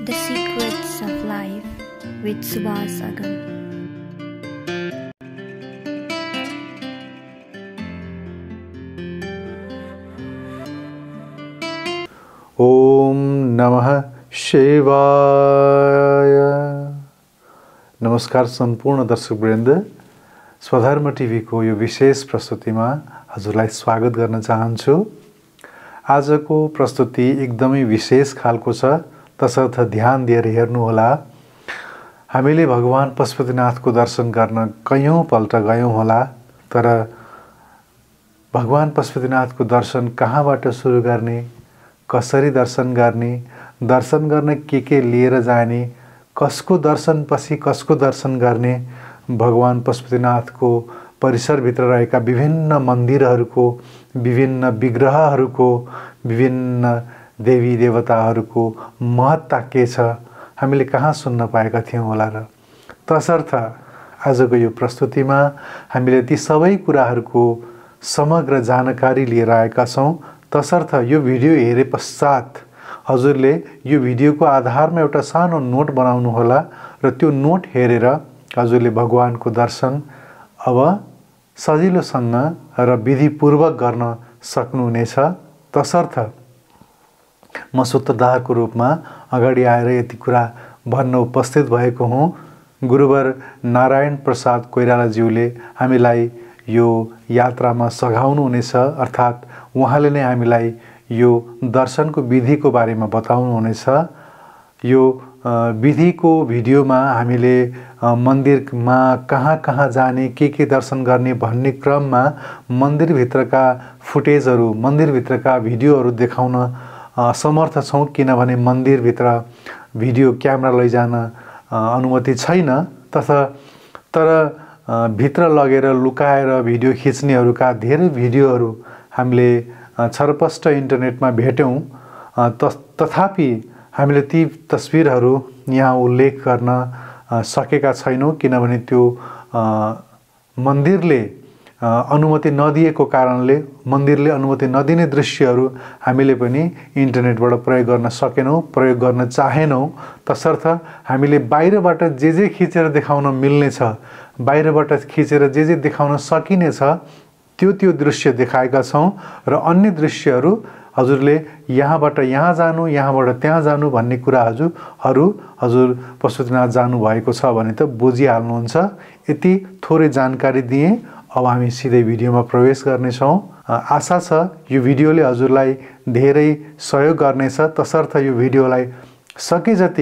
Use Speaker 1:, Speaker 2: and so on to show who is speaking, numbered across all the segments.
Speaker 1: The Secrets of Life with Subhas Agam.
Speaker 2: Om नमः शिवाय। नमस्कार सम्पूर्ण दर्शकवृन्द, स्वधर्म टिभीको यो विशेष प्रस्तुतिमा हजुरलाई स्वागत गर्न चाहन्छु। आजको प्रस्तुति एकदमै विशेष खालको छ, तसर्थ ध्यान दिएर हेर्नुहोला। हामीले भगवान पशुपतिनाथको दर्शन गर्न कयौं पल्ट गयौं होला, तर भगवान पशुपतिनाथको दर्शन कहाँबाट सुरु गर्ने, कसरी दर्शन गर्ने, दर्शन गर्न के लिएर जाने, कसको दर्शन पछि कसको दर्शन गर्ने, भगवान पशुपतिनाथको परिसरभित्र रहेका विभिन्न मन्दिरहरूको, विभिन्न विग्रहहरूको, विभिन्न देवी देवताहरूको महत्ता के छ, हामीले कहाँ सुन्न पाएका थियौँ होला र। तसर्थ आजको यो प्रस्तुतिमा हामीले ती सबै कुराहरूको समग्र जानकारी लिएर आएका छौँ। तसर्थ यो भिडियो हेरे पश्चात हजुरले यो भिडियोको आधारमा एउटा सानो नोट बनाउनु होला र त्यो नोट हेरेर हजुरले भगवानको दर्शन अब सजिलोसँग र विधिपूर्वक गर्न सक्नुहुनेछ। तसर्थ म सूत्रधारको रूपमा अगाडि आएर यति कुरा भन्न उपस्थित भएको हुँ। गुरुवर नारायण प्रसाद कोइरालाज्यूले हामीलाई यो यात्रामा सघाउनु हुनेछ, अर्थात् उहाँले नै हामीलाई यो दर्शनको विधिको बारेमा बताउनु हुनेछ। यो विधिको भिडियोमा हामीले मन्दिरमा कहाँ कहाँ जाने, के दर्शन गर्ने भन्ने क्रममा मन्दिरभित्रका फुटेजहरू, मन्दिरभित्रका भिडियोहरू देखाउन असमर्थ छौँ, किनभने मन्दिरभित्र भिडियो क्यामेरा लैजान अनुमति छैन। तर भित्र लगेर लुकाएर भिडियो खिच्नेहरूका धेरै भिडियोहरू हामीले छरपष्ट इन्टरनेटमा भेट्यौँ। तथापि हामीले ती तस्बिरहरू यहाँ उल्लेख गर्न सकेका छैनौँ, किनभने त्यो मन्दिरले अनुमति नदिएको कारणले, मन्दिरले अनुमति नदिने दृश्यहरू हामीले पनि इन्टरनेटबाट प्रयोग गर्न सकेनौँ, प्रयोग गर्न चाहेनौँ। तसर्थ हामीले बाहिरबाट जे खिचेर देखाउन मिल्नेछ, बाहिरबाट खिचेर जे देखाउन सकिनेछ त्यो दृश्य देखाएका छौँ र अन्य दृश्यहरू हजुरले यहाँबाट यहाँ जानु, यहाँबाट त्यहाँ जानु भन्ने कुराहरू हजुर पशुपतिनाथ जानुभएको छ भने त बुझिहाल्नुहुन्छ। यति थोरै जानकारी दिएँ। अब हामी सिधै भिडियोमा प्रवेश गर्नेछौँ। आशा छ यो भिडियोले हजुरलाई धेरै सहयोग गर्नेछ। तसर्थ यो भिडियोलाई सके जति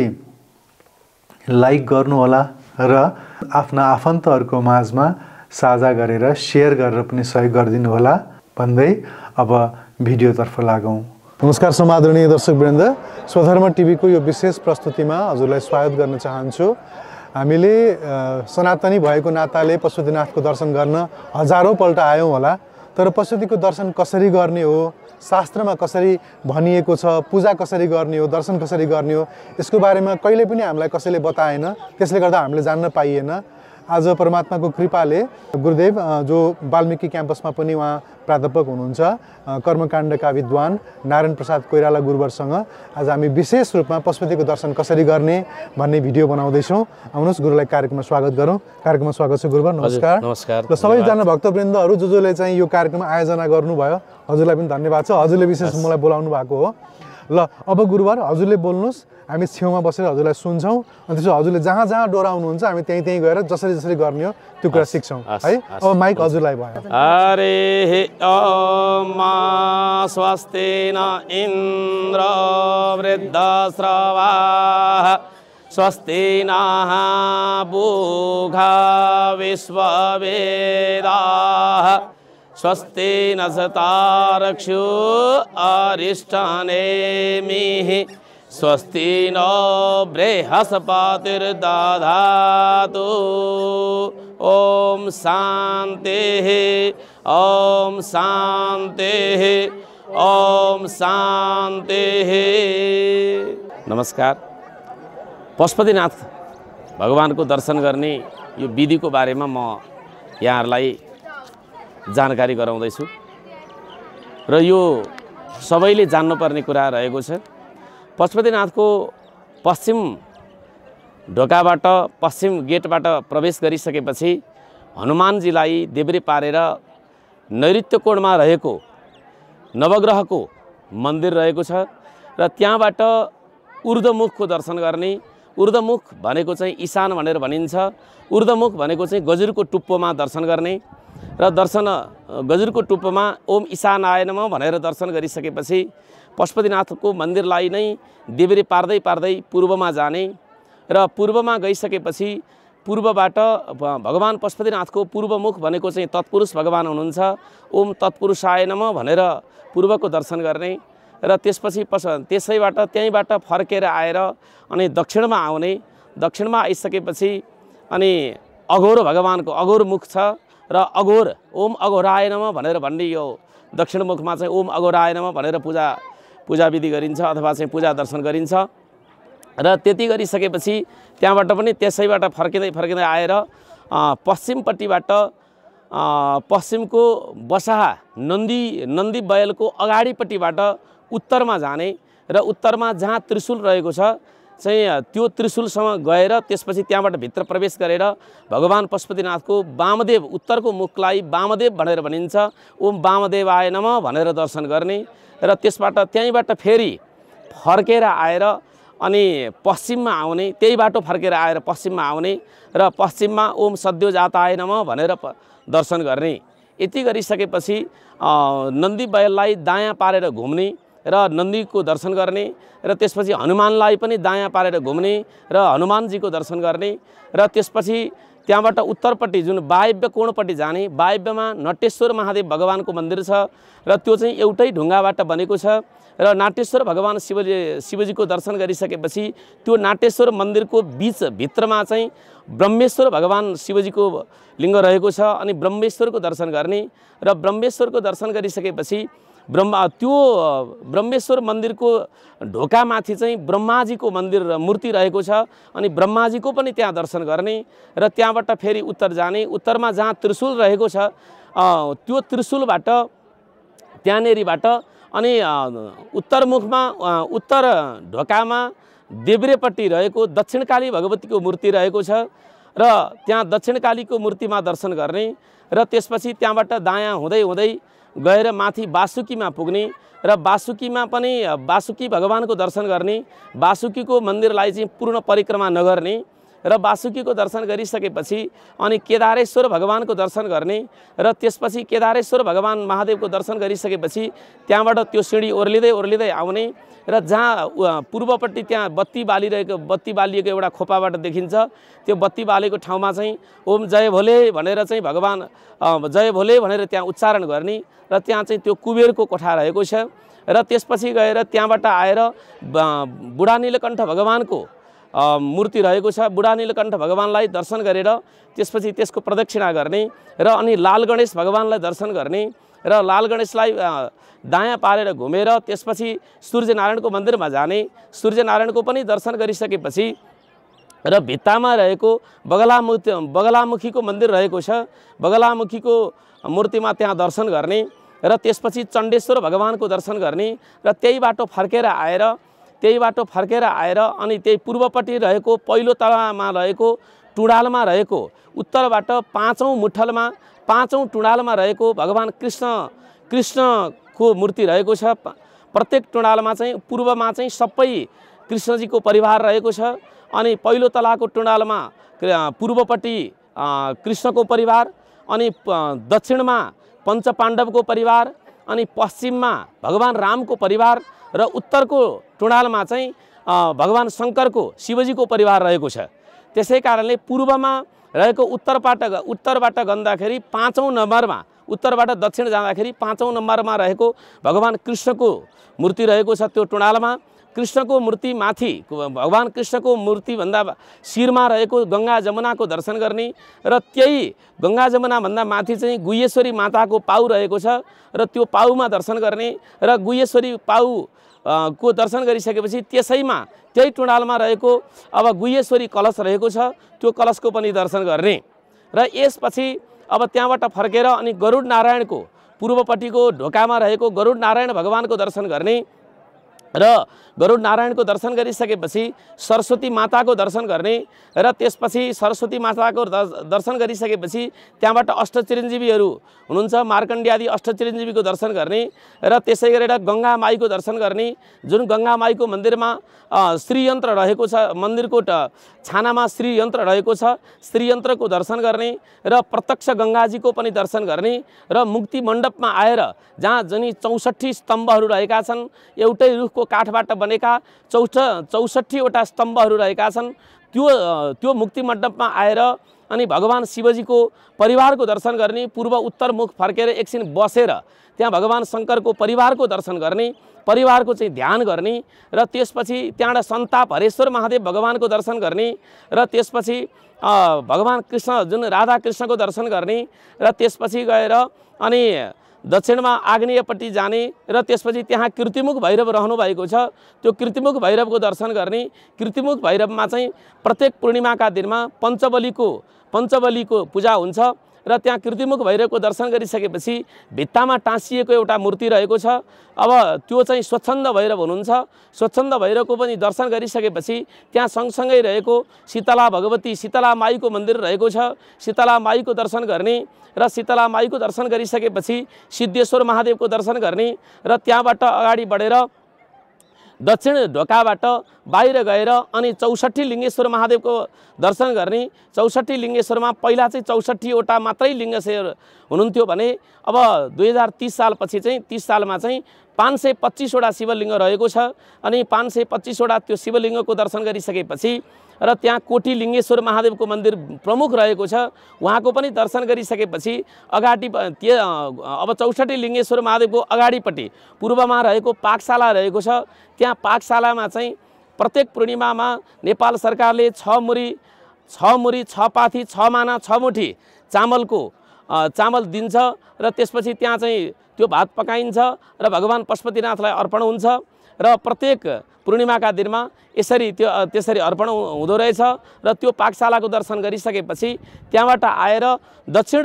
Speaker 2: लाइक गर्नुहोला र आफ्ना आफन्तहरूको माझमा साझा गरेर सेयर गरेर पनि सहयोग गरिदिनु होला भन्दै अब भिडियोतर्फ लागौँ। नमस्कार समादरणीय दर्शकवृन्द, स्वधर्म टिभीको यो विशेष प्रस्तुतिमा हजुरलाई स्वागत गर्न चाहन्छु। हामीले सनातनी भएको नाताले पशुपतिनाथको दर्शन गर्न हजारौँ पल्ट आयौँ होला, तर पशुपतिको दर्शन कसरी गर्ने हो, शास्त्रमा कसरी भनिएको छ, पूजा कसरी गर्ने हो, दर्शन कसरी गर्ने हो, यसको बारेमा कहिले पनि हामीलाई कसैले बताएन। त्यसले गर्दा हामीले जान्न पाइएन। आज परमात्माको कृपाले गुरुदेव जो वाल्मीकि क्याम्पसमा पनि उहाँ प्राध्यापक हुनुहुन्छ, कर्मकाण्डका विद्वान नारायण प्रसाद कोइराला गुरुवरसँग आज हामी विशेष रूपमा पशुपतिको दर्शन कसरी गर्ने भन्ने भिडियो बनाउँदैछौँ। आउनुहोस् गुरुलाई कार्यक्रममा स्वागत गरौँ। कार्यक्रममा स्वागत छ गुरुवर, नमस्कार।
Speaker 3: नमस्कार।
Speaker 2: र सबैजना भक्तवृन्दहरू जसले चाहिँ यो कार्यक्रम आयोजना गर्नुभयो हजुरलाई पनि धन्यवाद छ। हजुरले विशेष मलाई बोलाउनु भएको हो। ल अब गुरुवर हजुरले बोल्नुहोस्, हामी छेउमा बसेर हजुरलाई सुन्छौँ, अनि त्यसो हजुरले जहाँ जहाँ डोराउनुहुन्छ हामी त्यहीँ गएर जसरी गर्ने हो त्यो कुरा सिक्छौँ है। अब माइक हजुरलाई भयो।
Speaker 3: हरे ओम स्वस्ति न इन्द्र वृद्धश्रवाः स्वस्ति नः पूषा विश्ववेदाः स्वस्ति नस्तार्क्ष्यो अरिष्टनेमिः स्वस्ति नो बृहस्पतिर्दधातु। ओम शान्तिः ओम शान्तिः ओम शान्तिः। नमस्कार। पशुपतिनाथ भगवानको दर्शन गर्ने यो विधिको बारेमा म यहाँहरूलाई जानकारी गराउँदैछु र यो सबैले जान्नुपर्ने कुरा रहेको छ। पशुपतिनाथको पश्चिम ढोकाबाट पश्चिम गेटबाट प्रवेश गरिसकेपछि हनुमानजीलाई देब्रे पारेर नैऋत्य कोणमा रहेको नवग्रहको मन्दिर रहेको छ र त्यहाँबाट ऊर्ध्वमुखको दर्शन गर्ने। ऊर्ध्वमुख भनेको चाहिँ ईशान भनेर भनिन्छ। ऊर्ध्वमुख भनेको चाहिँ गजुरको टुप्पोमा दर्शन गर्ने र गजुरको टुप्पोमा ओम ईशानाय नमः भनेर दर्शन गरिसकेपछि पशुपतिनाथको मन्दिरलाई नै देब्रे पार्दै पार्दै पूर्वमा जाने र पूर्वमा गइसकेपछि पूर्वबाट भगवान पशुपतिनाथको पूर्वमुख भनेको चाहिँ तत्पुरुष भगवान हुनुहुन्छ। ओम तत्पुरुषाय नमः भनेर पूर्वको दर्शन गर्ने र त्यसपछि त्यसैबाट त्यहीँबाट फर्केर आएर अनि दक्षिणमा आउने। दक्षिणमा आइसकेपछि अनि अघोर भगवानको अघोर मुख छ र अघोर ओम अघोराय नमः भनेर भन्ने यो दक्षिण मुखमा चाहिँ ओम अघोराय नमः भनेर पूजा विधि गरिन्छ अथवा चाहिँ पूजा दर्शन गरिन्छ र त्यति गरिसकेपछि त्यहाँबाट पनि त्यसैबाट फर्किँदै आएर पश्चिमपट्टिबाट पश्चिमको बसाहा नन्दी बैलको अगाडिपट्टिबाट उत्तरमा जाने र उत्तरमा जहाँ त्रिशूल रहेको छ चाहिँ त्यो त्रिशूलसम्म गएर त्यसपछि त्यहाँबाट भित्र प्रवेश गरेर भगवान पशुपतिनाथको वामदेव उत्तरको मुखलाई वामदेव भनेर भनिन्छ। ओम वामदेवाय नमः भनेर दर्शन गर्ने र त्यसबाट त्यहीँबाट फेरि फर्केर आएर अनि पश्चिममा आउने। त्यही बाटो फर्केर आएर पश्चिममा आउने र पश्चिममा ओम सद्योजाताय नमः भनेर दर्शन गर्ने। यति गरिसकेपछि नन्दी बैललाई दायाँ पारेर घुम्ने र नन्दीको दर्शन गर्ने र त्यसपछि हनुमानलाई पनि दायाँ पारेर घुम्ने र हनुमानजीको दर्शन गर्ने र त्यसपछि त्यहाँबाट उत्तरपट्टि जुन वायव्य कोणपट्टि जाने। वायव्यमा नटेश्वर महादेव भगवानको मन्दिर छ र त्यो चाहिँ एउटै ढुङ्गाबाट बनेको छ र नाटेश्वर भगवान शिवजीको दर्शन गरिसकेपछि त्यो नाटेश्वर मन्दिरको भित्रमा चाहिँ ब्रह्मेश्वर भगवान शिवजीको लिङ्ग रहेको छ अनि ब्रह्मेश्वरको दर्शन गर्ने र ब्रह्मेश्वरको दर्शन गरिसकेपछि त्यो ब्रह्मेश्वर मन्दिरको ढोकामाथि चाहिँ ब्रह्माजीको मूर्ति रहेको छ अनि ब्रह्माजीको पनि त्यहाँ दर्शन गर्ने र त्यहाँबाट फेरि उत्तर जाने। उत्तरमा जहाँ त्रिशूल रहेको छ त्यो त्रिशूलबाट त्यहाँनेरिबाट अनि उत्तरमुखमा उत्तर ढोकामा देब्रेपट्टि रहेको दक्षिणकाली भगवतीको मूर्ति रहेको छ र त्यहाँ दक्षिणकालीको मूर्तिमा दर्शन गर्ने र त्यसपछि त्यहाँबाट दायाँ हुँदै गएर माथि वासुकीमा पुग्ने र वासुकीमा पनि वासुकी भगवानको दर्शन गर्ने। वासुकीको मन्दिरलाई चाहिँ पूर्ण परिक्रमा नगर्ने र वासुकीको दर्शन गरिसकेपछि अनि केदारेश्वर भगवानको दर्शन गर्ने र त्यसपछि केदारेश्वर भगवान महादेवको दर्शन गरिसकेपछि त्यहाँबाट त्यो सिँढी ओर्लिँदै आउने र जहाँ पूर्वपट्टि त्यहाँ बत्ती बालिएको एउटा खोपाबाट देखिन्छ। त्यो बत्ती बालेको ठाउँमा चाहिँ ओम जय भोले भनेर चाहिँ भगवान जय भोले भनेर त्यहाँ उच्चारण गर्ने र त्यहाँ चाहिँ त्यो कुबेरको कोठा रहेको छ र त्यसपछि गएर त्यहाँबाट आएर बुढा नीलकण्ठ भगवानको मूर्ति रहेको छ। बुढा नीलकण्ठ भगवानलाई दर्शन गरेर त्यसपछि त्यसको प्रदक्षिणा गर्ने र अनि लाल गणेश भगवानलाई दर्शन गर्ने र लाल गणेशलाई दायाँ पारेर घुमेर त्यसपछि सूर्यनारायणको मन्दिरमा जाने। सूर्यनारायणको पनि दर्शन गरिसकेपछि र भित्तामा रहेको बगलामुखीको मन्दिर रहेको छ। बगलामुखीको मूर्तिमा त्यहाँ दर्शन गर्ने र त्यसपछि चण्डेश्वर भगवानको दर्शन गर्ने र त्यही बाटो फर्केर आएर अनि त्यही पूर्वपट्टि रहेको पहिलो तलामा रहेको टुँडालमा रहेको उत्तरबाट पाँचौं टुँडालमा रहेको भगवान कृष्णको मूर्ति रहेको छ। प्रत्येक टुँडालमा चाहिँ पूर्वमा चाहिँ सबै कृष्णजीको परिवार रहेको छ अनि पहिलो तलाको टुँडालमा पूर्वपट्टि कृष्णको परिवार अनि दक्षिणमा पञ्चपाण्डवको परिवार अनि पश्चिममा भगवान रामको परिवार र उत्तरको टुँडालमा चाहिँ भगवान शङ्करको शिवजीको परिवार रहेको छ। त्यसै कारणले पूर्वमा रहेको उत्तरबाट गन्दाखेरि 5औं नम्बरमा उत्तरबाट दक्षिण जाँदाखेरि 5औं नम्बरमा रहेको भगवान कृष्णको मूर्ति रहेको छ। त्यो टुँडालमा कृष्णको मूर्ति माथि भगवान कृष्णको मूर्तिभन्दा शिरमा रहेको गङ्गा जमुनाको दर्शन गर्ने र त्यही गङ्गा जमुनाभन्दा माथि चाहिँ गुह्येश्वरी माताको पाउ रहेको छ र त्यो पाउमा दर्शन गर्ने र गुह्येश्वरी पाउ को दर्शन गरिसकेपछि त्यसैमा त्यही टुँडालमा रहेको अब गुह्येश्वरी कलश रहेको छ। त्यो कलशको पनि दर्शन गर्ने र यसपछि अब त्यहाँबाट फर्केर अनि गरुड नारायणको पूर्वपट्टिको ढोकामा रहेको गरुड नारायण भगवानको दर्शन गर्ने र गरुड नारायणको दर्शन गरिसकेपछि सरस्वती माताको दर्शन गर्ने र त्यसपछि सरस्वती माताको दर्शन गरिसकेपछि त्यहाँबाट अष्टचिरञ्जीवीहरू हुनुहुन्छ, मार्कण्डेय आदि अष्टचिरञ्जीवीको दर्शन गर्ने र त्यसै गरेर गङ्गा माईको दर्शन गर्ने। जुन गङ्गा माईको मन्दिरमा श्रीयन्त्र रहेको छ, मन्दिरको छानामा श्रीयन्त्र रहेको छ, श्रीयन्त्रको दर्शन गर्ने र प्रत्यक्ष गङ्गाजीको पनि दर्शन गर्ने र मुक्ति मण्डपमा आएर जहाँ जुन 64 स्तम्भहरू रहेका छन्, एउटै रुखको काठबाट बनेका 64वटा स्तम्भहरू रहेका छन्, त्यो मुक्ति मण्डपमा आएर अनि भगवान शिवजीको परिवारको दर्शन गर्ने, पूर्व उत्तर मुख फर्केर एकछिन बसेर त्यहाँ भगवान शङ्करको परिवारको दर्शन गर्ने, परिवारको चाहिँ ध्यान गर्ने र त्यसपछि त्यहाँबाट सन्ताप हरेश्वर महादेव भगवानको दर्शन गर्ने र त्यसपछि भगवान कृष्ण जुन राधा कृष्णको दर्शन गर्ने र त्यसपछि गएर अनि दक्षिणमा आग्नेयपट्टि जाने र त्यसपछि त्यहाँ कृतिमुख भैरव रहनु भएको छ, त्यो कृतिमुख भैरवको दर्शन गर्ने। कृतिमुख भैरवमा चाहिँ प्रत्येक पूर्णिमाका दिनमा पञ्चबलीको पूजा हुन्छ र त्यहाँ कृतिमुख भैरवको दर्शन गरिसकेपछि भित्तामा टाँसिएको एउटा मूर्ति रहेको छ। अब त्यो चाहिँ स्वच्छन्द भैरव हुनुहुन्छ। स्वच्छन्द भैरवको पनि दर्शन गरिसकेपछि त्यहाँ सँगसँगै रहेको शीतला भगवती शीतला माईको मन्दिर रहेको छ, शीतला माईको दर्शन गर्ने र शीतला माईको दर्शन गरिसकेपछि सिद्धेश्वर महादेवको दर्शन गर्ने र त्यहाँबाट अगाडि बढेर दक्षिण ढोकाबाट बाहिर गएर अनि 64 लिङ्गेश्वर महादेवको दर्शन गर्ने। 64 लिङ्गेश्वरमा पहिला चाहिँ 64वटा मात्रै लिङ्गेश्वर हुनुहुन्थ्यो भने अब 2030 सालपछि चाहिँ 30 सालमा चाहिँ 525वटा शिवलिङ्ग रहेको छ अनि 525वटा त्यो शिवलिङ्गको दर्शन गरिसकेपछि र त्यहाँ कोटी लिङ्गेश्वर महादेवको मन्दिर प्रमुख रहेको छ, उहाँको पनि दर्शन गरिसकेपछि अगाडि अब 64 लिङ्गेश्वर महादेवको अगाडिपट्टि पूर्वमा रहेको पाकशाला रहेको छ। त्यहाँ पाकशालामा चाहिँ प्रत्येक पूर्णिमामा नेपाल सरकारले 6 मुरी 6 पाथी 6 माना 6 मुठी चामल दिन्छ र त्यसपछि त्यहाँ चाहिँ त्यो भात पकाइन्छ र भगवान पशुपतिनाथलाई अर्पण हुन्छ र प्रत्येक पूर्णिमाका दिनमा त्यसरी अर्पण हुँदो रहेछ र त्यो पाकशालाको दर्शन गरिसकेपछि त्यहाँबाट आएर दक्षिण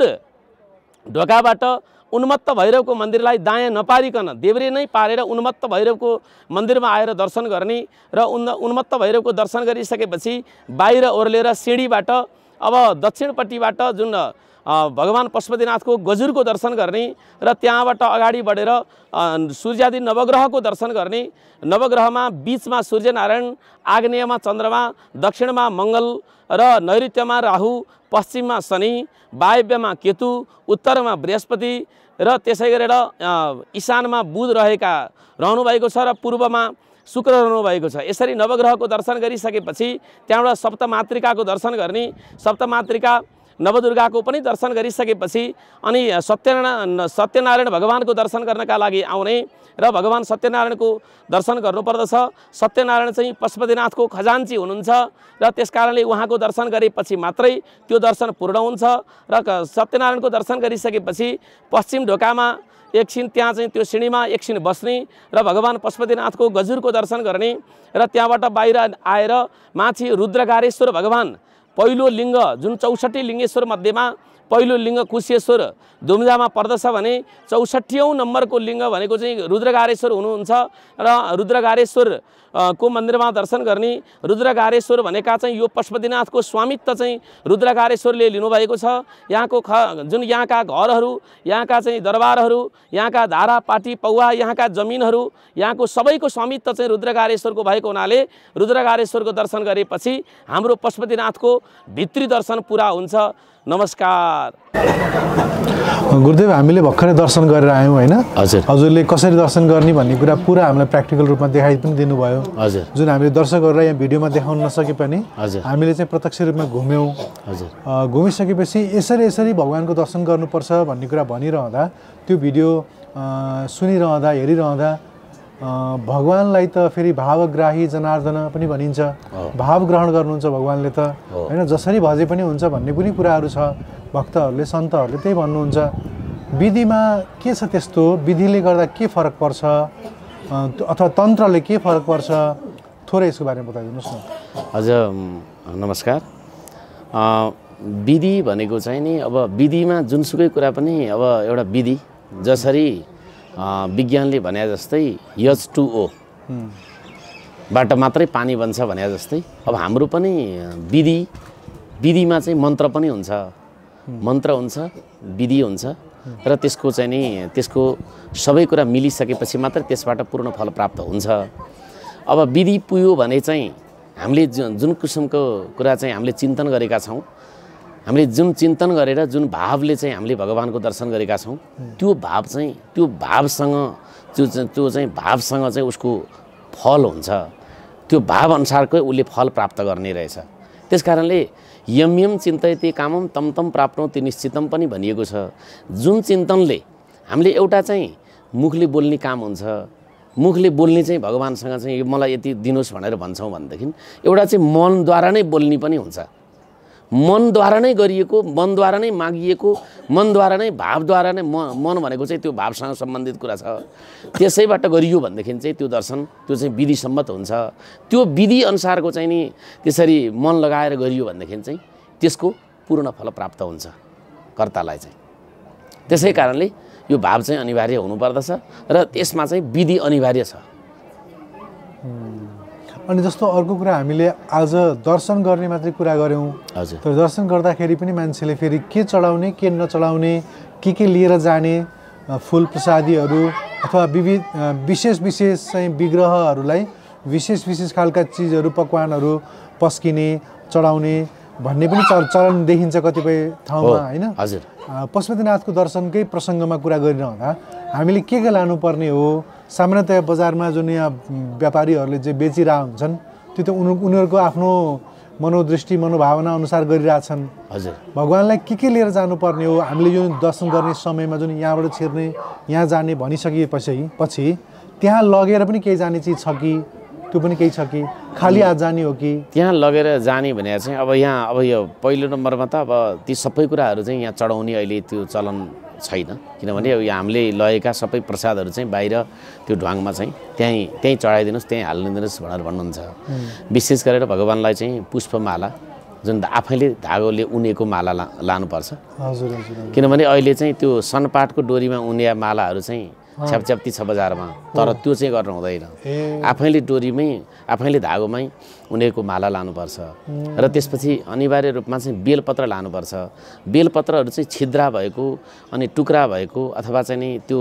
Speaker 3: ढोकाबाट उन्मत्त भैरवको मन्दिरलाई दायाँ नपारिकन देब्रे नै पारेर उन्मत्त भैरवको मन्दिरमा आएर दर्शन गर्ने र उन्मत्त भैरवको दर्शन गरिसकेपछि बाहिर ओर्लेर सिँढीबाट अब दक्षिणपट्टिबाट जुन भगवान पशुपतिनाथको गजुरको दर्शन गर्ने र त्यहाँबाट अगाडि बढेर सूर्यादि नवग्रहको दर्शन गर्ने। नवग्रहमा बीचमा सूर्यनारायण, आग्नेयमा चन्द्रमा, दक्षिणमा मङ्गल र नैऋत्यमा राहु, पश्चिममा शनि, वायव्यमा केतु, उत्तरमा बृहस्पति र त्यसै गरेर ईशानमा बुध रहनुभएको छ र पूर्वमा शुक्र रहनुभएको छ। यसरी नवग्रहको दर्शन गरिसकेपछि त्यहाँबाट सप्तमातृकाको दर्शन गर्ने। सप्तमातृका नवदुर्गाको पनि दर्शन गरिसकेपछि अनि सत्यनारायण भगवानको दर्शन गर्नका लागि आउने र भगवान सत्यनारायणको दर्शन गर्नुपर्दछ। सत्यनारायण चाहिँ पशुपतिनाथको खजान्ची हुनुहुन्छ र त्यसकारणले उहाँको दर्शन गरेपछि मात्रै त्यो दर्शन पूर्ण हुन्छ र सत्यनारायणको दर्शन गरिसकेपछि पश्चिम ढोकामा एकछिन त्यहाँ चाहिँ त्यो सिँढीमा एकछिन बस्ने र भगवान पशुपतिनाथको गजुरको दर्शन गर्ने र त्यहाँबाट बाहिर आएर माथि रुद्रगारेश्वर भगवान पहिलो लिङ्ग जुन 64 लिङ्गेश्वर मध्येमा पहिलो लिङ्ग कुशेश्वर दुम्जामा पर्दछ भने 64औं नम्बरको लिङ्ग भनेको चाहिँ रुद्रगारेश्वर हुनुहुन्छ र रुद्रगारेश्वर को मन्दिरमा दर्शन गर्ने। रुद्रगारेश्वर भनेका चाहिँ यो पशुपतिनाथको स्वामित्व चाहिँ रुद्रगारेश्वरले लिनुभएको छ। यहाँका घरहरू, यहाँका चाहिँ दरबारहरू, यहाँका धारा पाटी पौवा, यहाँका जमिनहरू, यहाँको सबैको स्वामित्व चाहिँ रुद्रगारेश्वरको भएको हुनाले रुद्रगारेश्वरको दर्शन गरेपछि हाम्रो पशुपतिनाथको भित्री दर्शन पुरा हुन्छ। नमस्कार
Speaker 2: गुरुदेव, हामीले भर्खरै दर्शन गरेर आयौँ हैन? हजुरले कसरी दर्शन गर्ने भन्ने कुरा पुरा हामीलाई प्र्याक्टिकल रूपमा देखाइ पनि दिनुभयो।
Speaker 3: हजुर,
Speaker 2: जुन हामीले दर्शन गरेर यहाँ भिडियोमा देखाउन नसके पनि हामीले चाहिँ प्रत्यक्ष रूपमा घुम्यौँ। हजुर, घुमिसकेपछि यसरी भगवानको दर्शन गर्नुपर्छ भन्ने कुरा भनिरहँदा त्यो भिडियो सुनिरहँदा हेरिरहँदा भगवानलाई त फेरि भावग्राही जनार्दन पनि भनिन्छ। भाव ग्रहण गर्नुहुन्छ भगवानले त हैन, जसरी भजे पनि हुन्छ भन्ने पनि कुराहरू छ। भक्तहरूले सन्तहरूले त्यही भन्नुहुन्छ। विधिमा के छ त्यस्तो? विधिले गर्दा के फरक पर्छ अथवा तन्त्रले के फरक पर्छ? थोरै यसको बारेमा बताइदिनुहोस् न।
Speaker 3: हजुर नमस्कार। विधि भनेको चाहिँ नि अब विधिमा जुनसुकै कुरा पनि अब एउटा विधि जसरी विज्ञानले भने जस्तै H2O बाट मात्रै पानी बन्छ भने जस्तै अब हाम्रो पनि विधिमा चाहिँ मन्त्र पनि हुन्छ, मन्त्र हुन्छ, विधि हुन्छ र त्यसको चाहिँ नि त्यसको सबै कुरा मिलिसकेपछि मात्र त्यसबाट पूर्ण फल प्राप्त हुन्छ। अब विधि पुग्यो भने चाहिँ हामीले जुन किसिमको कुरा चाहिँ हामीले चिन्तन गरेका छौँ, हामीले जुन चिन्तन गरेर जुन भावले चाहिँ हामीले भगवानको दर्शन गरेका छौँ त्यो भावसँग त्यो चाहिँ भावसँग चाहिँ उसको फल हुन्छ, त्यो भाव अनुसारकै उसले फल प्राप्त गर्ने रहेछ। त्यसकारणले यम यम चिन्तयते कामम तम तम प्राप्नोति निश्चितम पनि भनिएको छ। जुन चिन्तनले हामीले एउटा चाहिँ मुखले बोल्ने काम हुन्छ, मुखले बोल्ने चाहिँ भगवानसँग चाहिँ यो मलाई यति दिनुहोस् भनेर भन्छौँ भनेदेखि एउटा चाहिँ मनद्वारा नै बोल्ने पनि हुन्छ, मनद्वारा नै गरिएको, मनद्वारा नै मागिएको, मनद्वारा नै भावद्वारा नै मन भनेको चाहिँ त्यो भावसँग सम्बन्धित कुरा छ, त्यसैबाट गरियो भनेदेखि चाहिँ त्यो दर्शन त्यो चाहिँ विधि सम्मत हुन्छ। त्यो विधि अनुसारको चाहिँ नि त्यसरी मन लगाएर गरियो भनेदेखि चाहिँ त्यसको पूर्ण फल प्राप्त हुन्छ कर्तालाई चाहिँ। त्यसै कारणले यो भाव चाहिँ अनिवार्य हुनुपर्दछ र त्यसमा चाहिँ विधि अनिवार्य छ।
Speaker 2: अनि जस्तो अर्को कुरा हामीले आज दर्शन गर्ने मात्रै कुरा गऱ्यौँ।
Speaker 3: हजुर।
Speaker 2: तर दर्शन गर्दाखेरि पनि मान्छेले फेरि के चढाउने के नचढाउने, के लिएर जाने, फुल प्रसादीहरू अथवा विशेष चाहिँ विग्रहहरूलाई विशेष खालका चिजहरू पकवानहरू पस्किने चढाउने भन्ने पनि चलन देखिन्छ कतिपय ठाउँमा हैन।
Speaker 3: हजुर।
Speaker 2: पशुपतिनाथको दर्शनकै प्रसङ्गमा कुरा गरिरहँदा हामीले के लानुपर्ने हो? सामान्यतया बजारमा जुन यहाँ व्यापारीहरूले चाहिँ बेचिरहेका हुन्छन् त्यो त उनीहरूको आफ्नो मनोदृष्टि मनोभावना अनुसार गरिरहेछन्।
Speaker 3: हजुर।
Speaker 2: भगवानलाई के लिएर जानुपर्ने हो? हामीले यो दर्शन गर्ने समयमा जुन यहाँबाट छिर्ने यहाँ जाने भनिसकेपछि त्यहाँ लगेर पनि केही जाने चिज छ कि त्यो पनि केही छ कि खाली हात जाने हो कि?
Speaker 3: त्यहाँ लगेर जाने भने चाहिँ अब यहाँ अब यो पहिलो नम्बरमा त अब ती सबै कुराहरू चाहिँ यहाँ चढाउने अहिले त्यो चलन छैन, किनभने अब हामीले लगेका सबै प्रसादहरू चाहिँ बाहिर त्यो ढुवाङमा चाहिँ त्यहीँ चढाइदिनुहोस्, त्यहीँ हालिदिनुहोस् भनेर भन्नुहुन्छ। विशेष गरेर भगवानलाई चाहिँ पुष्पमाला जुन आफैले धागोले उनेको माला लानुपर्छ।
Speaker 2: हजुर।
Speaker 3: किनभने अहिले चाहिँ त्यो सनपाटको डोरीमा उनिया मालाहरू चाहिँ छ्यापछ्याप्ती छ बजारमा, तर त्यो चाहिँ गर्नु हुँदैन। आफैले डोरीमै आफैले धागोमै उनीहरूको माला लानुपर्छ र त्यसपछि अनिवार्य रूपमा चाहिँ बेलपत्र लानुपर्छ। बेलपत्रहरू चाहिँ छिद्रा भएको अनि टुक्रा भएको अथवा चाहिँ नि त्यो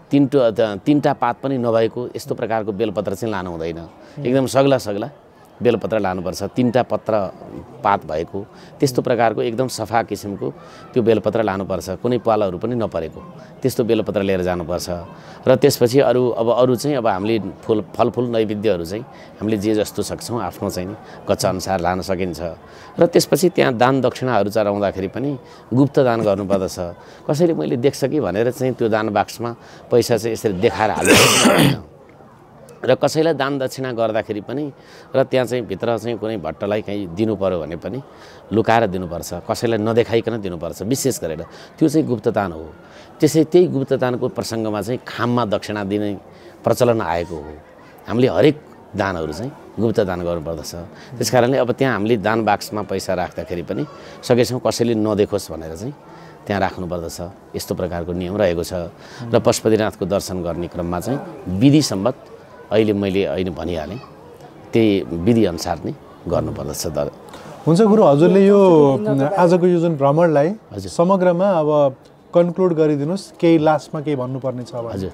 Speaker 3: तीनटा पात पनि नभएको यस्तो प्रकारको बेलपत्र चाहिँ लानु हुँदैन। एकदम सग्ला बेलपत्र लानुपर्छ, तीनटा पत्र पात भएको त्यस्तो प्रकारको एकदम सफा किसिमको त्यो बेलपत्र लानुपर्छ, कुनै पालहरू पनि नपरेको त्यस्तो बेलपत्र लिएर जानुपर्छ। र त्यसपछि अरू चाहिँ अब हामीले फलफुल नैवेद्यहरू चाहिँ हामीले जे जस्तो सक्छौँ आफ्नो चाहिँ नि गच्चा अनुसार लान सकिन्छ। र त्यसपछि त्यहाँ दान दक्षिणाहरू चढाउँदाखेरि पनि गुप्त दान गर्नुपर्दछ। कसैले मैले देख्छ कि भनेर चाहिँ त्यो दान बाक्समा पैसा चाहिँ यसरी देखाएर हाल्नु र कसैलाई दान दक्षिणा गर्दाखेरि पनि र त्यहाँ चाहिँ भित्र चाहिँ कुनै भट्टलाई कहीँ दिनु पर्यो भने पनि लुकाएर दिनुपर्छ, कसैलाई नदेखाइकन दिनुपर्छ। विशेष गरेर त्यो चाहिँ गुप्तदान हो। त्यही गुप्तदानको प्रसङ्गमा चाहिँ खाममा दक्षिणा दिने प्रचलन आएको हो। हामीले हरेक दानहरू चाहिँ गुप्तदान गर्नुपर्दछ। त्यस कारणले अब त्यहाँ हामीले दान बाक्समा पैसा राख्दाखेरि पनि सकेसम्म कसैले नदेखोस् भनेर चाहिँ त्यहाँ राख्नुपर्दछ। यस्तो प्रकारको नियम रहेको छ। र पशुपतिनाथको दर्शन गर्ने क्रममा चाहिँ विधि सम्मत मैले भनिहालेँ त्यही विधि अनुसार नै गर्नुपर्दछ।
Speaker 2: हुन्छ गुरु, हजुरले यो आजको यो जुन भ्रमणलाई समग्रमा अब कन्क्लुड गरिदिनुहोस्, केही लास्टमा केही भन्नुपर्ने छ?
Speaker 3: हजुर,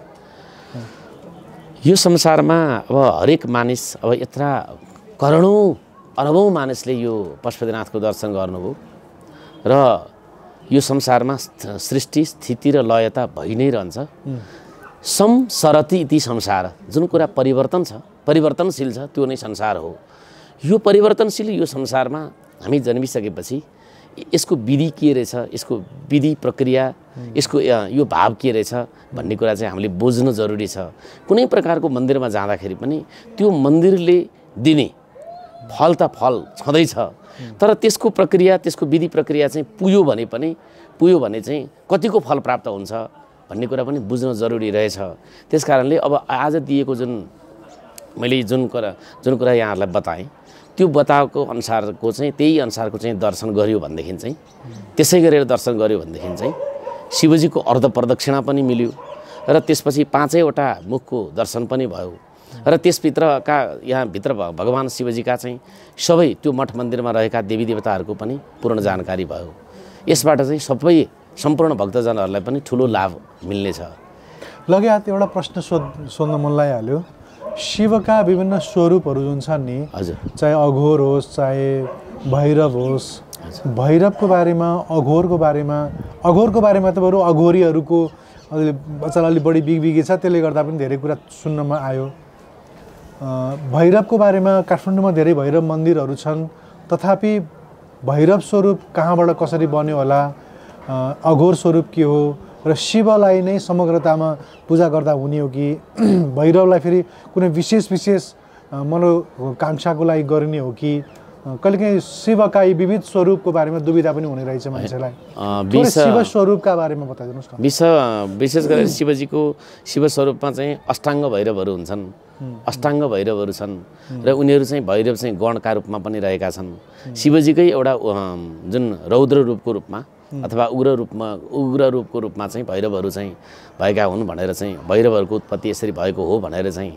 Speaker 3: यो संसारमा अब हरेक मानिस अब यत्रा करोडौँ अरबौँ मानिसले यो पशुपतिनाथको दर्शन गर्नुभयो र यो संसारमा सृष्टि स्थिति र लय त भइ नै रहन्छ। संसरति इति संसार, जुन कुरा परिवर्तनशील छ त्यो नै संसार हो। यो परिवर्तनशील यो संसारमा हामी जन्मिसकेपछि यसको विधि के रहेछ, यसको विधि प्रक्रिया, यसको यो भाव के रहेछ भन्ने कुरा चाहिँ हामीले बुझ्नु जरुरी छ। कुनै प्रकारको मन्दिरमा जाँदाखेरि पनि त्यो मन्दिरले दिने फल त फल छँदैछ, तर त्यसको प्रक्रिया त्यसको विधि प्रक्रिया चाहिँ पुग्यो भने चाहिँ कतिको फल प्राप्त हुन्छ भन्ने कुरा पनि बुझ्न जरुरी रहेछ। त्यस कारणले अब आज दिएको मैले जुन कुरा यहाँहरूलाई बताएँ त्यो बताएको अनुसारको चाहिँ त्यही अनुसारको चाहिँ दर्शन गर्यो भनेदेखि चाहिँ त्यसै गरेर दर्शन गर्यो भनेदेखि चाहिँ शिवजीको अर्ध प्रदक्षिणा पनि मिल्यो र त्यसपछि 5वटा मुखको दर्शन पनि भयो र त्यसभित्रका यहाँभित्र भगवान शिवजीका चाहिँ सबै त्यो मठ मन्दिरमा रहेका देवी देवताहरूको पनि पूर्ण जानकारी भयो। यसबाट चाहिँ सबै सम्पूर्ण भक्तजनहरूलाई पनि ठुलो लाभ मिल्नेछ।
Speaker 2: लगायत एउटा प्रश्न सोध्न मन लागिहाल्यो। शिवका विभिन्न स्वरूपहरू जुन छन् नि,
Speaker 3: हजुर,
Speaker 2: चाहे अघोर होस् चाहे भैरव होस्, भैरवको बारेमा अघोरको बारेमा त बरु अघोरीहरूको अलिक बढी बिगबिगी छ, त्यसले गर्दा पनि धेरै कुरा सुन्नमा आयो। भैरवको बारेमा काठमाडौँमा धेरै भैरव मन्दिरहरू छन्, तथापि भैरव स्वरूप कहाँबाट कसरी बन्यो होला, अघोर स्वरूप के हो र शिवलाई नै समग्रतामा पूजा गर्दा हुने हो कि भैरवलाई फेरि कुनै विशेष मनोकांक्षाको लागि गरिने हो कि कहिलेकाहीँ शिवका यी विविध स्वरूपको बारेमा दुविधा पनि हुने रहेछ मान्छेलाई। शिव स्वरूपका बारेमा बताइदिनुहोस् न।
Speaker 3: विशेष गरेर शिव स्वरूपमा चाहिँ अष्टाङ्ग भैरवहरू हुन्छन्, अष्टाङ्ग भैरवहरू छन् र उनीहरू चाहिँ भैरव चाहिँ गणका रूपमा पनि रहेका छन्। शिवजीकै एउटा जुन रौद्र रूपको रूपमा अथवा उग्र रूपको रूपमा चाहिँ भैरवहरू चाहिँ भएका हुन् भनेर चाहिँ भैरवहरूको उत्पत्ति यसरी भएको हो भनेर चाहिँ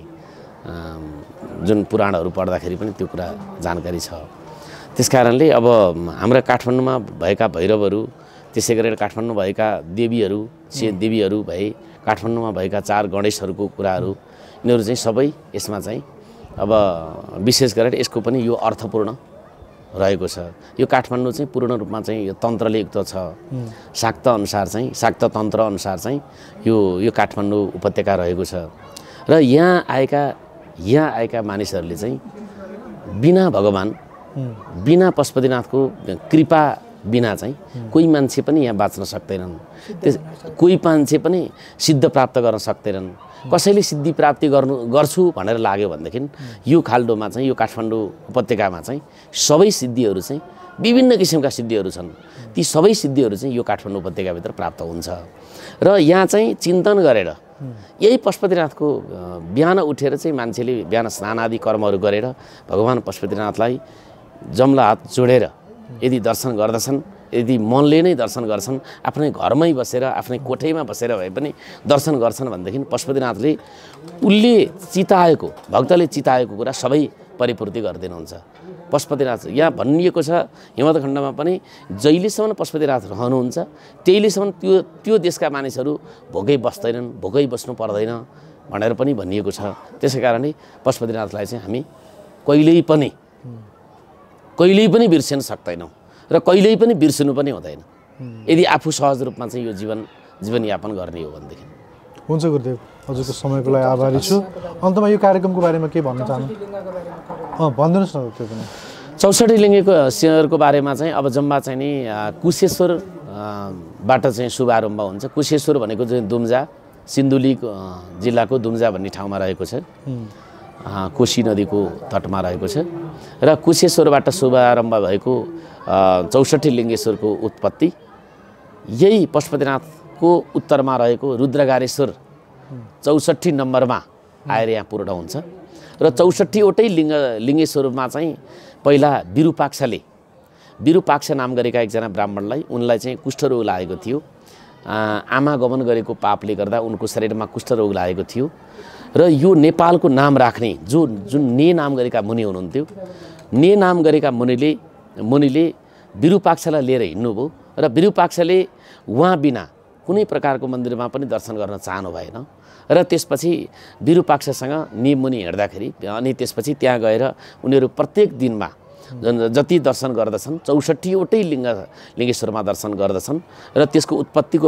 Speaker 3: जुन पुराणहरू पढ्दाखेरि पनि त्यो कुरा जानकारी छ। त्यसकारणले अब हाम्रा काठमाडौँमा भएका भैरवहरू, त्यसै गरेर काठमाडौँमा भएका देवीहरू भए, काठमाडौँमा भएका 4 गणेशहरूको कुराहरू, यिनीहरू चाहिँ सबै यसमा चाहिँ अब विशेष गरेर यसको पनि यो अर्थपूर्ण रहेको छ। यो काठमाडौँ चाहिँ पूर्ण रूपमा चाहिँ यो तन्त्रले युक्त छ। शाक्त तन्त्र अनुसार चाहिँ यो काठमाडौँ उपत्यका रहेको छ र यहाँ आएका मानिसहरूले चाहिँ बिना भगवान, बिना पशुपतिनाथको कृपा बिना चाहिँ कोही मान्छे पनि यहाँ बाँच्न सक्दैनन्, कोही मान्छे पनि सिद्ध प्राप्त गर्न सक्दैनन्। कसैले सिद्धि प्राप्ति गर्छु भनेर लाग्यो भनेदेखि यो खाल्डोमा चाहिँ यो काठमाडौँ उपत्यकामा चाहिँ सबै सिद्धिहरू चाहिँ विभिन्न किसिमका सिद्धिहरू छन्। ती सबै सिद्धिहरू चाहिँ यो काठमाडौँ उपत्यकाभित्र प्राप्त हुन्छ र यहाँ चाहिँ चिन्तन गरेर यही पशुपतिनाथको बिहान उठेर चाहिँ मान्छेले बिहान स्नान आदि कर्महरू गरेर भगवान पशुपतिनाथलाई जम्ला हात जोडेर यदि दर्शन गर्दछन्, यदि मनले नै दर्शन गर्छन्, आफ्नै घरमै बसेर आफ्नै कोठैमा बसेर भए पनि दर्शन गर्छन् भनेदेखि पशुपतिनाथले उसले चिताएको, भक्तले चिताएको कुरा सबै परिपूर्ति गरिदिनुहुन्छ। पशुपतिनाथ यहाँ भनिएको छ हिमवत्खण्डमा पनि जहिलेसम्म पशुपतिनाथ रहनुहुन्छ त्यहिलेसम्म त्यो देशका मानिसहरू भोकै बस्दैनन्, भोकै बस्नु पर्दैन भनेर पनि भनिएको छ। त्यसै कारणले पशुपतिनाथलाई चाहिँ हामी कहिल्यै पनि बिर्सिन सक्दैनौँ र कहिल्यै पनि बिर्सिनु पनि हुँदैन यदि आफू सहज रूपमा चाहिँ यो जीवनयापन गर्ने हो भनेदेखि।
Speaker 2: हुन्छ गुरुदेव, हजुरको समयको लागि आभारी छु। अन्तमा यो कार्यक्रमको बारेमा के भन्न चाहनु? भनिदिनुहोस् न त्यो पनि।
Speaker 3: 64 लिङ्गेको सिंहहरूको बारेमा चाहिँ अब जम्मा चाहिँ नि कुशेश्वरबाट चाहिँ शुभारम्भ हुन्छ। कुशेश्वर भनेको चाहिँ दुम्जा, सिन्धुली जिल्लाको दुम्जा भन्ने ठाउँमा रहेको छ, कोशी नदीको तटमा रहेको छ र कुशेश्वरबाट शुभारम्भ भएको 64 लिङ्गेश्वरको उत्पत्ति यही पशुपतिनाथको उत्तरमा रहेको रुद्रगारेश्वर 64 नम्बरमा आएर यहाँ पूर्ण हुन्छ र 64वटै लिङ्गेश्वरमा चाहिँ पहिला विरूपाक्ष नाम गरेका एकजना ब्राह्मणलाई, उनलाई चाहिँ कुष्ठरोग लागेको थियो। आमा गमन गरेको पापले गर्दा उनको शरीरमा कुष्ठरोग लागेको थियो र यो नेपालको नाम राख्ने जुन ने नाम गरेका मुनि हुनुहुन्थ्यो, ने नाम गरेका मुनिले विरूपाक्षलाई लिएर हिँड्नुभयो र विरूपाक्षले उहाँ बिना कुनै प्रकारको मन्दिरमा पनि दर्शन गर्न चाहनु भएन र त्यसपछि विरूपाक्षसँग मुनि हिँड्दाखेरि अनि त्यसपछि त्यहाँ गएर उनीहरू प्रत्येक दिनमा जति दर्शन गर्दछन् 64वटै लिङ्गेश्वरमा दर्शन गर्दछन् र त्यसको उत्पत्तिको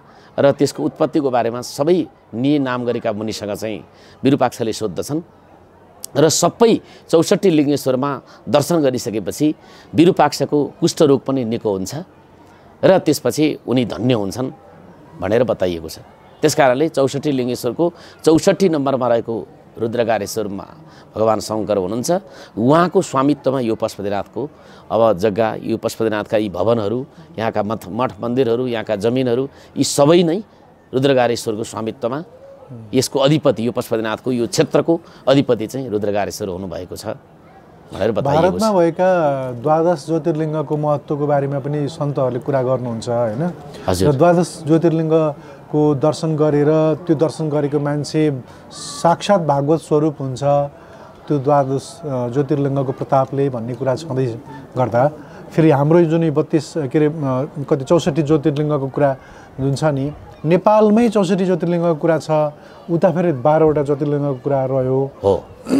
Speaker 3: बारेमा सबै नाम गरेका मुनिसँग चाहिँ विरूपाक्षले सोध्दछन् र सबै 64 लिङ्गेश्वरमा दर्शन गरिसकेपछि विरूपाक्षको कुष्ठरोग पनि निको हुन्छ र त्यसपछि उनी धन्य हुन्छन् भनेर बताइएको छ। त्यसकारणले 64 लिङ्गेश्वरको 64 नम्बरमा रहेको रुद्रगारेश्वरमा भगवान शङ्कर हुनुहुन्छ। उहाँको स्वामित्वमा यो पशुपतिनाथको अब जग्गा, यो पशुपतिनाथका यी भवनहरू, यहाँका मठ मन्दिरहरू, यहाँका जमिनहरू यी सबै नै रुद्रगारेश्वरको स्वामित्वमा, यसको अधिपति यो पशुपतिनाथको यो क्षेत्रको अधिपति चाहिँ रुद्रगारेश्वर हुनुभएको छ भनेर बताइएको छ।
Speaker 2: भारतमा भएका 12 ज्योतिर्लिङ्गको महत्त्वको बारेमा पनि सन्तहरूले कुरा गर्नुहुन्छ हैन? र 12 ज्योतिर्लिङ्ग को दर्शन गरेर त्यो दर्शन गरेको मान्छे साक्षात भागवत स्वरूप हुन्छ त्यो द्वादश ज्योतिर्लिङ्गको प्रतापले भन्ने कुरा छँदै गर्दा फेरि हाम्रो जुन 32 के अरे कति 64 ज्योतिर्लिङ्गको कुरा जुन छ नि नेपालमै 64 ज्योतिर्लिङ्गको कुरा छ उता फेरि 12 वटा ज्योतिर्लिङ्गको कुरा रह्यो
Speaker 3: हो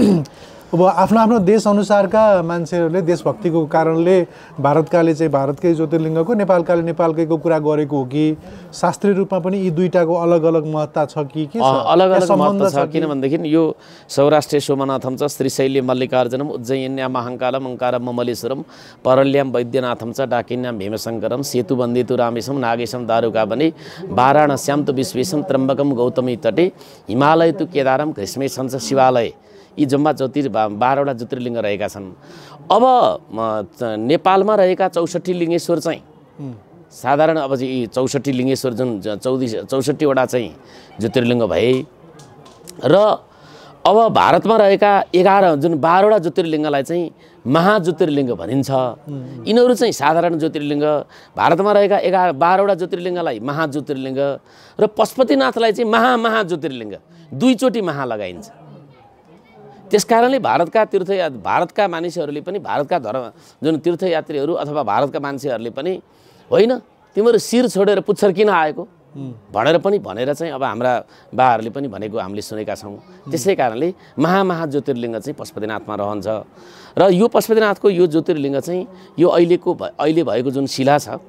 Speaker 2: अब आफ्नो आफ्नो देश अनुसारका मान्छेहरूले देशभक्तिको कारणले भारतकाले चाहिँ भारतकै ज्योतिर्लिङ्गको नेपालकाले नेपालकैको कुरा गरेको हो कि शास्त्रीय रूपमा पनि यी दुईटाको अलग अलग महत्ता छ कि के छ
Speaker 3: अलग अलग महत्ता छ किनभनेदेखि यो सौराष्ट्रिय सोमनाथम च श्रीशैल्य मल्लिकार्जुनम उज्जयिन्याम महाङ्कालम ओङ्कारम ममलेश्वरम परल्याम वैद्यनाथम च डाकिन्याम भीमशङ्करम सेतुबन्दितु रामेशम नागेशम दारुका भने वाराणस्याम तु विश्वेशम त्र्यम्बकम गौतमी तटे हिमालय तु केदारम घृष्मेशम च शिवालय यी जम्मा 12 वटा ज्योतिर्लिङ्ग रहेका छन्। अब नेपालमा रहेका 64 लिङ्गेश्वर चाहिँ साधारण अब यी 64 लिङ्गेश्वर जुन 64 वटा चाहिँ ज्योतिर्लिङ्ग भए र अब भारतमा रहेका 11 जुन 12 वटा ज्योतिर्लिङ्गलाई चाहिँ महाज्योतिर्लिङ्ग भनिन्छ। यिनीहरू चाहिँ साधारण ज्योतिर्लिङ्ग भारतमा रहेका 12 वटा ज्योतिर्लिङ्गलाई महाज्योतिर्लिङ्ग र पशुपतिनाथलाई चाहिँ महाज्योतिर्लिङ्ग दुईचोटि महा लगाइन्छ। त्यसकारणले भारतका मानिसहरूले पनि भारतका धर्म जुन तीर्थयात्रीहरू अथवा भारतका मान्छेहरूले पनि होइन तिमीहरू शिर छोडेर पुच्छर किन आएको भनेर चाहिँ अब हाम्रा बाहरूले पनि भनेको हामीले सुनेका छौँ। त्यसै कारणले महाज्योतिर्लिङ्ग चाहिँ पशुपतिनाथमा रहन्छ र यो पशुपतिनाथको यो ज्योतिर्लिङ्ग चाहिँ यो अहिले भएको जुन शिला छ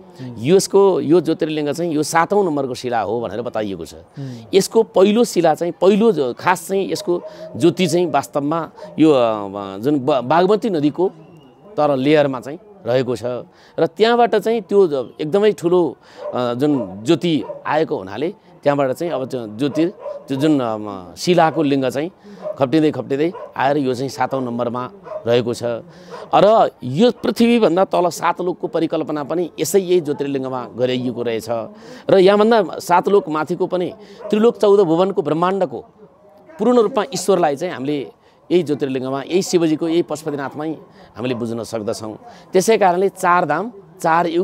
Speaker 3: यो ज्योतिर्लिङ्ग चाहिँ यो 7औं नम्बरको शिला हो भनेर बताइएको छ। यसको पहिलो शिला चाहिँ पहिलो खास चाहिँ यसको ज्योति चाहिँ वास्तवमा यो जुन बागमती नदीको तर लेयरमा चाहिँ रहेको छ र त्यहाँबाट चाहिँ त्यो एकदमै ठुलो जुन ज्योति आएको हुनाले त्यहाँबाट चाहिँ अब त्यो जुन शिलाको लिङ्ग चाहिँ खप्टिँदै आएर यो चाहिँ 7औं नम्बरमा रहेको छ र यो पृथ्वीभन्दा तल 7 लोकको परिकल्पना पनि यही ज्योतिर्लिङ्गमा गरिएको रहेछ र यहाँभन्दा 7 लोक माथिको पनि त्रिलोक 14 भुवनको ब्रह्माण्डको पूर्ण रूपमा ईश्वरलाई चाहिँ हामीले यही ज्योतिर्लिङ्गमा यही शिवजीको यही पशुपतिनाथमै हामीले बुझ्न सक्दछौँ। त्यसै कारणले 4 धाम 4 युग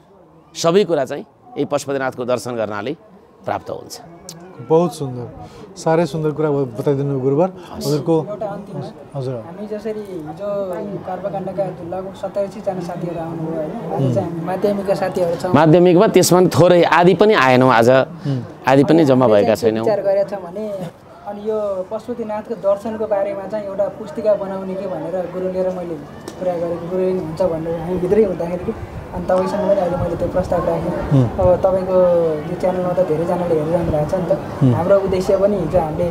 Speaker 3: सबै कुरा चाहिँ यही पशुपतिनाथको दर्शन गर्नाले प्राप्त हुन्छ।
Speaker 2: बहुत सुन्दर साह्रै सुन्दर कुरा बताइदिनु गुरुवर हजुरको हजुर
Speaker 4: हामी जसरी हिजो कर्मकाण्डका लगभग 87 जना साथीहरू आउनुभयो हैन आज चाहिँ माध्यमिकका साथीहरू छौं
Speaker 3: माध्यमिकमा त्यसमा थोरै आदि पनि आएनौँ आज आदि पनि जम्मा भएका छैनौँ
Speaker 4: विचार गरेछ भने अनि यो पशुपतिनाथको दर्शनको बारेमा चाहिँ एउटा पुस्तिका बनाउने के भनेर गुरुले र मैले कुरा गरेको गुरु हुन्छ भनेर हामी भित्रै हुँदाखेरि कि अनि तपाईँसँग पनि अहिले मैले त्यो प्रस्ताव राखेँ। अब तपाईँको यो च्यानलमा त धेरैजनाले हेरिरहनु भएको छ नि त हाम्रो उद्देश्य पनि हिजो हामीले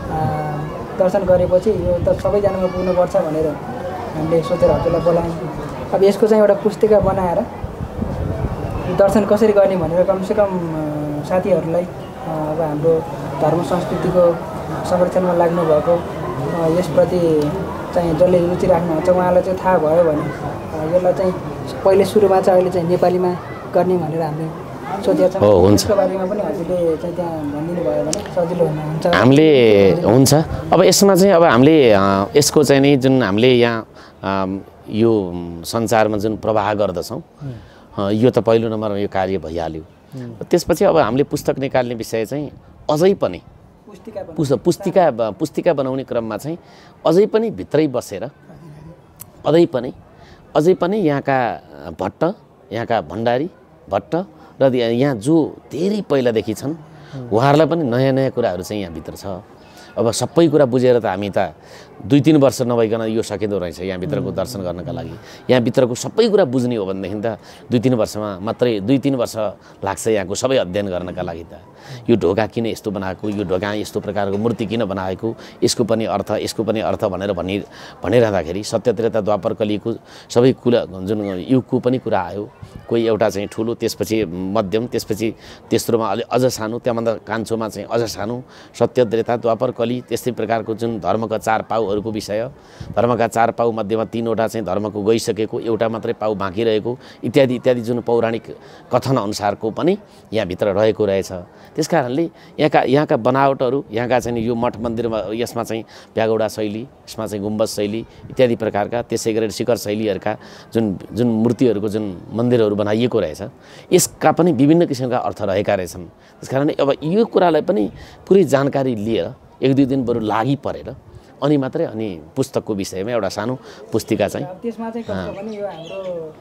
Speaker 4: दर्शन गरेपछि यो त सबैजनामा पुग्नुपर्छ भनेर हामीले सोचेर हजुरलाई बोलायौँ। अब यसको चाहिँ एउटा पुस्तिका बनाएर दर्शन कसरी गर्ने भनेर कमसेकम साथीहरूलाई अब हाम्रो धर्म संस्कृतिको संरक्षणमा लाग्नुभएको यसप्रति चाहिँ जसले रुचि राख्नुहुन्छ उहाँलाई चाहिँ थाहा भयो भने यसलाई चाहिँ पहिले सुरुमा चाहिँ अहिले चाहिँ नेपालीमा गर्ने भनेर हामीले सोचेका छौँ। यसको बारेमा पनि हजुरले चाहिँ त्यहाँ भनिदिनु भयो भने सजिलो हुन्छ।
Speaker 3: हामीले हुन्छ अब यसमा चाहिँ अब हामीले यसको चाहिँ नि जुन हामीले यहाँ यो संसारमा जुन प्रवाह गर्दछौँ यो त पहिलो नम्बरमा यो कार्य भइहाल्यो। त्यसपछि अब हामीले पुस्तक निकाल्ने विषय चाहिँ अझै पनि पुस्तिका बनाउने क्रममा चाहिँ अझै पनि भित्रै बसेर अझै पनि यहाँका भट्ट यहाँका भण्डारी भट्ट र यहाँ जो धेरै पहिलादेखि छन् उहाँहरूलाई पनि नयाँ कुराहरू चाहिँ यहाँभित्र छ। अब सबै कुरा बुझेर त हामी त 2-3 वर्ष नभइकन यो सकिँदो रहेछ यहाँभित्रको दर्शन गर्नका लागि। यहाँभित्रको सबै कुरा बुझ्ने हो भनेदेखि त 2-3 वर्षमा मात्रै 2-3 वर्ष लाग्छ यहाँको सबै अध्ययन गर्नका लागि। त यो ढोका किन यस्तो बनाएको यो ढोका यस्तो प्रकारको मूर्ति किन बनाएको यसको पनि अर्थ भनेर भनिरहँदाखेरि सत्य त्रेता द्वापर कलिको सबै कुरा जुन युगको पनि कुरा आयो। कोही एउटा चाहिँ ठुलो त्यसपछि मध्यम त्यसपछि तेस्रोमा अझ सानो त्यहाँभन्दा कान्छोमा चाहिँ अझ सानो सत्य त्रेता द्वापर कली त्यस्तै प्रकारको जुन धर्मका 4 पाउहरू पाउहरूको विषय, धर्मका 4 पाउ मध्येमा 3वटा चाहिँ धर्मको गइसकेको, एउटा मात्रै पाउ बाँकी रहेको इत्यादि इत्यादि जुन पौराणिक कथन अनुसारको पनि यहाँभित्र रहेको रहेछ। त्यसकारणले यहाँका बनावटहरू, यहाँका चाहिँ यो मठ मन्दिरमा यसमा चाहिँ प्यागौडा शैली, यसमा चाहिँ गुम्बज शैली इत्यादि प्रकारका, त्यसै गरेर शिखर शैलीहरूका जुन मूर्तिहरूको जुन मन्दिरहरू बनाइएको रहेछ, यसका पनि विभिन्न किसिमका अर्थ रहेका रहेछन्। त्यसकारणले अब यो कुरालाई पनि पुरै जानकारी लिएर 1-2 दिन बरु लागि परेर अनि मात्रै अनि पुस्तकको विषयमा एउटा सानो पुस्तिका चाहिँ
Speaker 4: त्यसमा चाहिँ कस्तो भने यो हाम्रो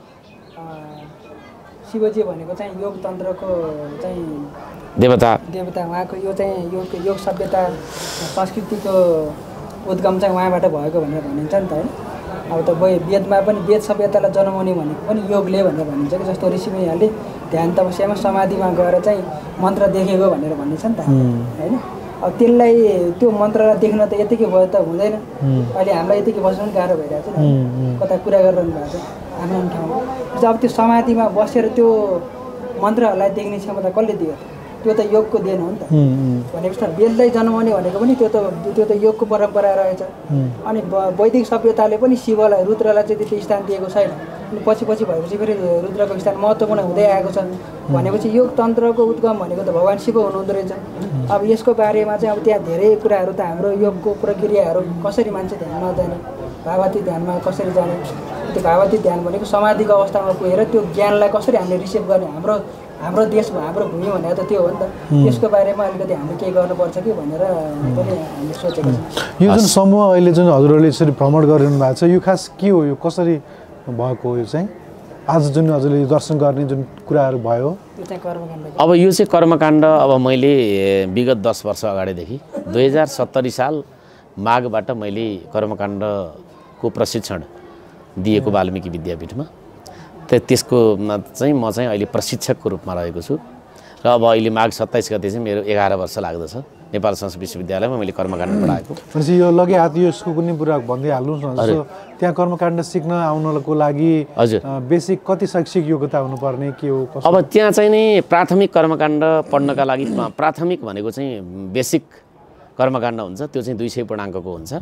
Speaker 4: शिवजी भनेको चाहिँ योग तन्त्रको चाहिँ
Speaker 3: देवता
Speaker 4: उहाँको यो चाहिँ योग सभ्यता संस्कृतिको उद्गम चाहिँ उहाँबाट भएको भनेर भनिन्छ नि त हैन। अब त वेदमा पनि वेद सभ्यतालाई जन्माउने भनेको पनि योगले भनेर भनिन्छ कि, जस्तो ऋषिमुनिहरूले ध्यान तपस्यामा समाधिमा गएर चाहिँ मन्त्र देखेको भनेर भनिन्छ नि त हैन। अब त्यसलाई त्यो मन्त्रलाई देख्न त यतिकै भयो त हुँदैन। अहिले हामीलाई यतिकै बस्नु पनि गाह्रो भइरहेको छ नि, कता कुरा गरिरहनु भएको छ आफ्नो ठाउँमा। अब त्यो समाधिमा बसेर त्यो मन्त्रहरूलाई देख्ने क्षमता कसले दियो त? त्यो त योगको देन हो नि त। भनेपछि वेदलाई जन्माउने भनेको पनि त्यो त योगको परम्परा रहेछ। अनि वैदिक सभ्यताले पनि शिवलाई, रुद्रलाई चाहिँ त्यति स्थान दिएको छैन। अनि पछि भएपछि फेरि रुद्रको स्थान महत्त्वपूर्ण हुँदै आएको छ। भनेपछि योग तन्त्रको उद्गम भनेको त भगवान् शिव हुनुहुँदो रहेछ। अब यसको बारेमा चाहिँ अब त्यहाँ धेरै कुराहरू त हाम्रो योगको प्रक्रियाहरू कसरी मान्छे ध्यानमा जाने, भावातीत ध्यानमा कसरी जाने, त्यो भावातीत ध्यान भनेको समाधिको अवस्थामा पुगेर त्यो ज्ञानलाई कसरी हामीले रिसिभ गर्ने, हाम्रो देशमा हाम्रो भूमि भनेको त त्यो हो नि त। त्यसको बारेमा अलिकति हामीले केही गर्नुपर्छ कि भनेर पनि हामीले सोचेको छ।
Speaker 2: यो जुन समूह अहिले जुन हजुरहरूले यसरी भ्रमण गरिरहनु भएको छ, यो खास के हो, यो कसरी भएको हो? यो चाहिँ आज जुन हजुरले दर्शन गर्ने जुन कुराहरू भयो
Speaker 4: यो चाहिँ कर्मकाण्ड।
Speaker 3: अब यो चाहिँ कर्मकाण्ड अब मैले विगत 10 वर्ष अगाडिदेखि 2070 साल माघबाट मैले कर्मकाण्डको प्रशिक्षण दिएको वाल्मीकि विद्यापीठमा। त्यसकोमा चाहिँ म चाहिँ अहिले प्रशिक्षकको रूपमा रहेको छु र अब अहिले माघ 27 गते चाहिँ मेरो 11 वर्ष लाग्दछ नेपाल संस्कृत विश्वविद्यालयमा मैले कर्मकाण्ड पढाएको।
Speaker 2: भनेपछि यो लगे हात यसको कुनै कुरा भन्दै हाल्नुहोस् न। जस्तो त्यहाँ कर्मकाण्ड सिक्न आउनको लागि बेसिक कति शैक्षिक योग्यता हुनुपर्ने, के हो?
Speaker 3: अब त्यहाँ चाहिँ नि प्राथमिक कर्मकाण्ड पढ्नका लागि प्राथमिक भनेको चाहिँ बेसिक कर्मकाण्ड हुन्छ, त्यो चाहिँ 200 पूर्णाङ्कको हुन्छ।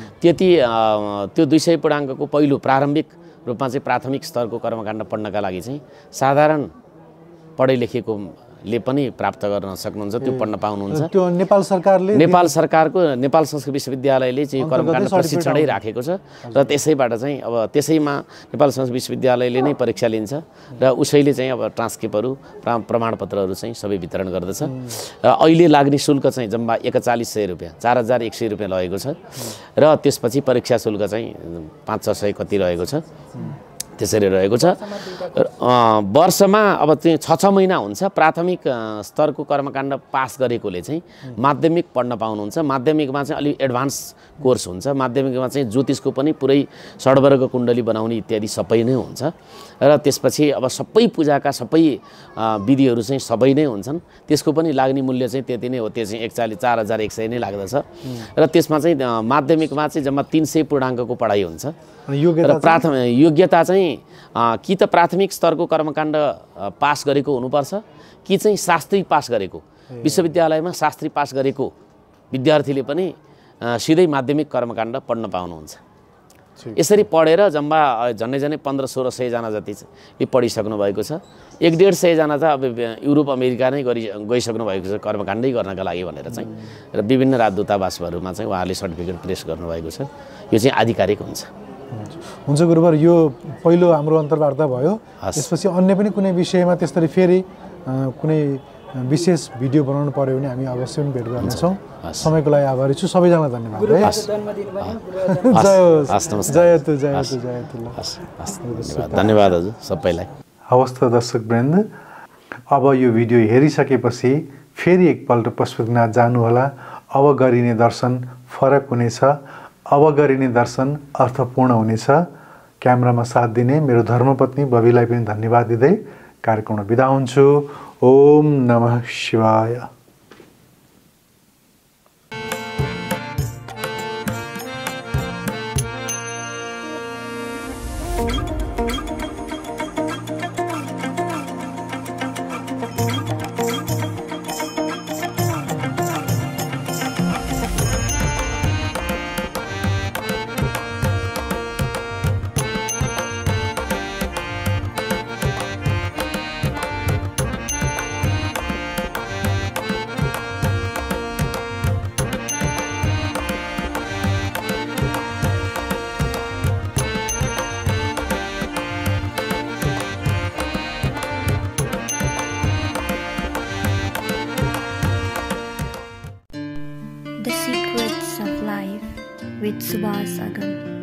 Speaker 3: त्यो 200 पूर्णाङ्कको पहिलो प्रारम्भिक रूपमा चाहिँ प्राथमिक स्तरको कर्मकाण्ड पढ्नका लागि चाहिँ साधारण पढे लेखेकोले पनि प्राप्त गर्न सक्नुहुन्छ, त्यो पढ्न पाउनुहुन्छ।
Speaker 2: त्यो नेपाल
Speaker 3: सरकारको नेपाल संस्कृत विश्वविद्यालयले चाहिँ कर्मकाण्ड प्रशिक्षणै राखेको छ र त्यसैबाट चाहिँ अब त्यसैमा नेपाल संस्कृत विश्वविद्यालयले नै परीक्षा लिन्छ र उसैले चाहिँ अब ट्रान्सक्रिप्टहरू प्रमाणपत्रहरू चाहिँ सबै वितरण गर्दछ। अहिले लाग्ने शुल्क चाहिँ जम्मा 4100 रुपियाँ 4100 रुपियाँ लगेको छ र त्यसपछि परीक्षा शुल्क चाहिँ 500-600 कति रहेको छ, त्यसरी रहेको छ। वर्षमा अब चाहिँ 6-6 महिना हुन्छ। प्राथमिक स्तरको कर्मकाण्ड पास गरेकोले चाहिँ माध्यमिक पढ्न पाउनुहुन्छ। माध्यमिकमा चाहिँ अलि एडभान्स कोर्स हुन्छ। माध्यमिकमा चाहिँ ज्योतिषको पनि पुरै षड्वर्ग कुण्डली बनाउने इत्यादि सबै नै हुन्छ र त्यसपछि अब सबै पूजाका सबै विधिहरू चाहिँ सबै नै हुन्छन्। त्यसको पनि लाग्ने मूल्य चाहिँ त्यति नै हो, त्यो चाहिँ 4100 नै लाग्दछ र त्यसमा चाहिँ माध्यमिकमा चाहिँ जम्मा 300 पूर्णाङ्कको पढाइ हुन्छ र प्राथमिक योग्यता चाहिँ कि त प्राथमिक स्तरको कर्मकाण्ड पास गरेको हुनुपर्छ कि चाहिँ शास्त्री पास गरेको। विश्वविद्यालयमा शास्त्री पास गरेको विद्यार्थीले पनि सिधै माध्यमिक कर्मकाण्ड पढ्न पाउनुहुन्छ। यसरी पढेर जम्मा झन्डै 1500-1600 जना जति पढिसक्नु भएको छ। 150-150 जना त अब युरोप अमेरिका नै गइसक्नु भएको छ कर्मकाण्डै गर्नका लागि भनेर चाहिँ र विभिन्न राजदूतावासहरूमा चाहिँ उहाँहरूले सर्टिफिकेट प्रेस गर्नुभएको छ। यो चाहिँ आधिकारिक हुन्छ।
Speaker 2: हुन्छ गुरुबर, यो पहिलो हाम्रो अन्तर्वार्ता भयो। त्यसपछि अन्य पनि कुनै विषयमा त्यसरी फेरि कुनै विशेष भिडियो बनाउनु पर्यो भने हामी अवश्य पनि भेट गर्नेछौँ। समयको लागि आभारी छु। सबैजना धन्यवाद।
Speaker 3: धन्यवाद हजुर सबैलाई।
Speaker 2: हवस् त दर्शकवृन्द, अब यो भिडियो हेरिसकेपछि फेरि एकपल्ट पशुपतिनाथ जानुहोला। अब गरिने दर्शन फरक हुनेछ, अब गरिने दर्शन अर्थपूर्ण हुनेछ। क्यामेरामा साथ दिने मेरो धर्मपत्नी बबीलाई पनि धन्यवाद दिँदै कार्यक्रममा बिदा हुन्छु। ओम नमः शिवाय।
Speaker 1: with Subhas Agam.